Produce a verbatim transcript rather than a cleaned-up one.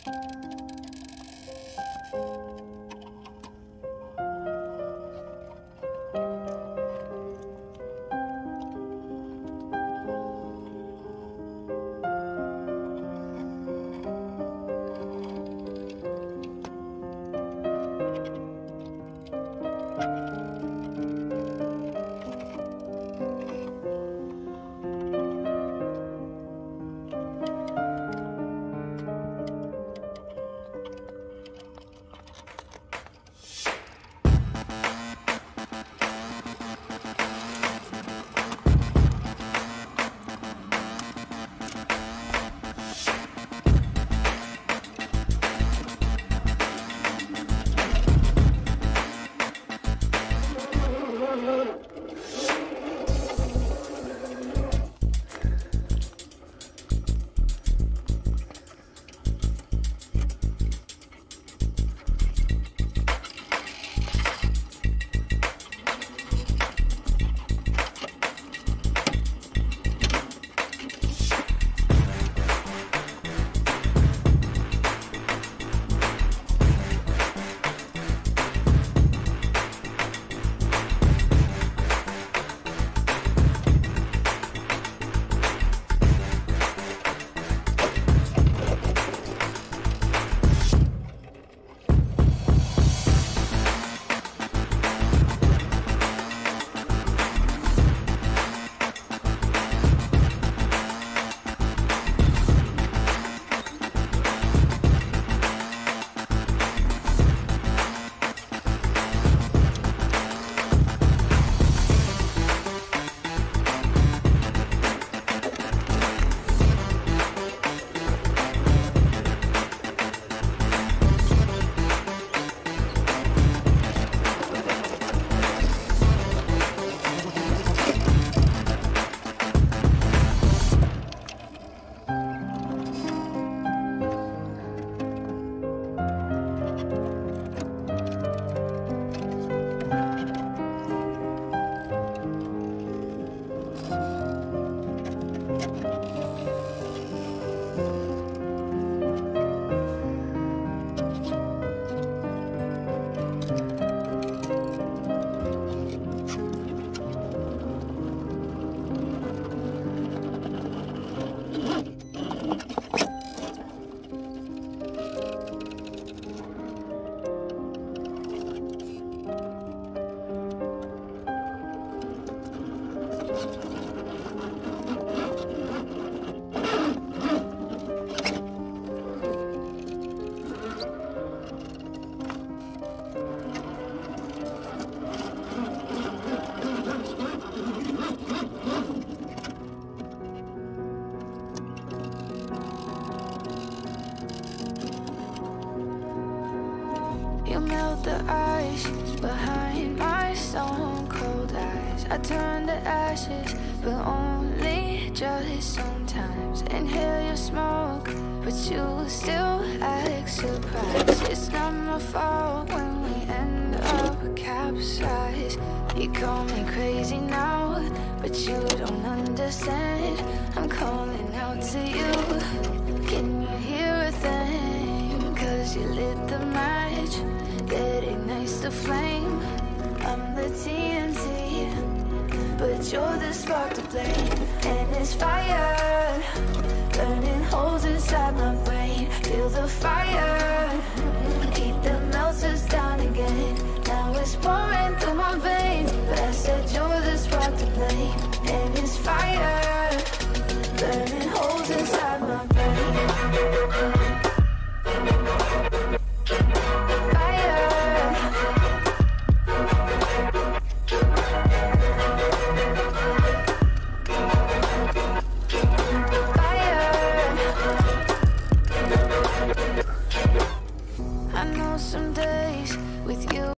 You melt the ice behind my stone cold eyes. I turn to ashes, but only just sometimes. Inhale your smoke, but you still act surprised. It's not my fault when we end up capsized. You call me crazy now, but you don't understand. I'm calling out to you. Can you hear a thing? Cause you lit the match that ignites the flame. I'm the T N T, but you're the spark to blame. And it's fire burning holes inside my brain.